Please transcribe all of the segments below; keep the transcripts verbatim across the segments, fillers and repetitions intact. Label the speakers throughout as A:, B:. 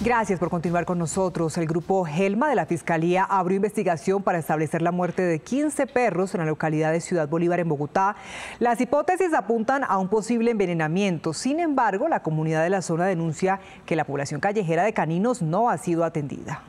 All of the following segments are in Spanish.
A: Gracias por continuar con nosotros. El grupo Gelma de la Fiscalía abrió investigación para establecer la muerte de quince perros en la localidad de Ciudad Bolívar, en Bogotá. Las hipótesis apuntan a un posible envenenamiento. Sin embargo, la comunidad de la zona denuncia que la población callejera de caninos no ha sido atendida.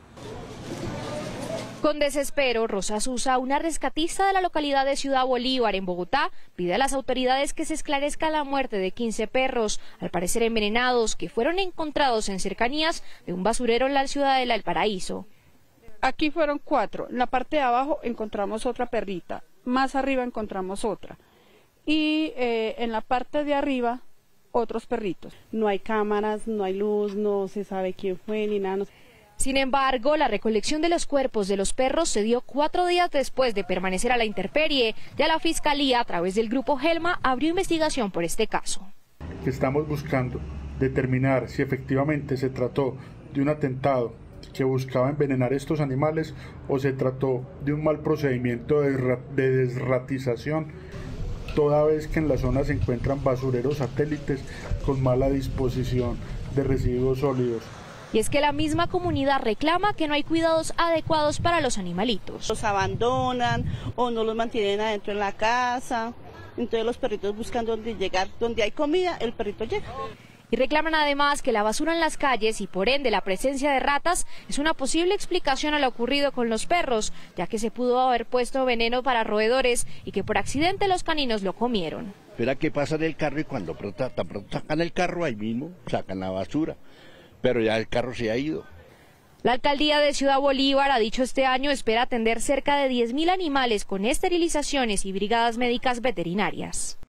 B: Con desespero, Rosa Susa, una rescatista de la localidad de Ciudad Bolívar, en Bogotá, pide a las autoridades que se esclarezca la muerte de quince perros, al parecer envenenados, que fueron encontrados en cercanías de un basurero en la ciudad de El Paraíso.
C: Aquí fueron cuatro. En la parte de abajo encontramos otra perrita, más arriba encontramos otra. Y eh, en la parte de arriba, otros perritos.
D: No hay cámaras, no hay luz, no se sabe quién fue ni nada.
B: Sin embargo, la recolección de los cuerpos de los perros se dio cuatro días después de permanecer a la intemperie. Ya la Fiscalía, a través del grupo Gelma, abrió investigación por este caso.
E: Estamos buscando determinar si efectivamente se trató de un atentado que buscaba envenenar estos animales o se trató de un mal procedimiento de desratización, toda vez que en la zona se encuentran basureros satélites con mala disposición de residuos sólidos.
B: Y es que la misma comunidad reclama que no hay cuidados adecuados para los animalitos.
D: Los abandonan o no los mantienen adentro en la casa, entonces los perritos buscan dónde llegar, donde hay comida, el perrito llega.
B: Y reclaman además que la basura en las calles y por ende la presencia de ratas es una posible explicación a lo ocurrido con los perros, ya que se pudo haber puesto veneno para roedores y que por accidente los caninos lo comieron.
F: Espera que pasan el carro y cuando pronto, tan pronto sacan el carro, ahí mismo sacan la basura. Pero ya el carro se ha ido.
B: La alcaldía de Ciudad Bolívar ha dicho este año espera atender cerca de diez mil animales con esterilizaciones y brigadas médicas veterinarias.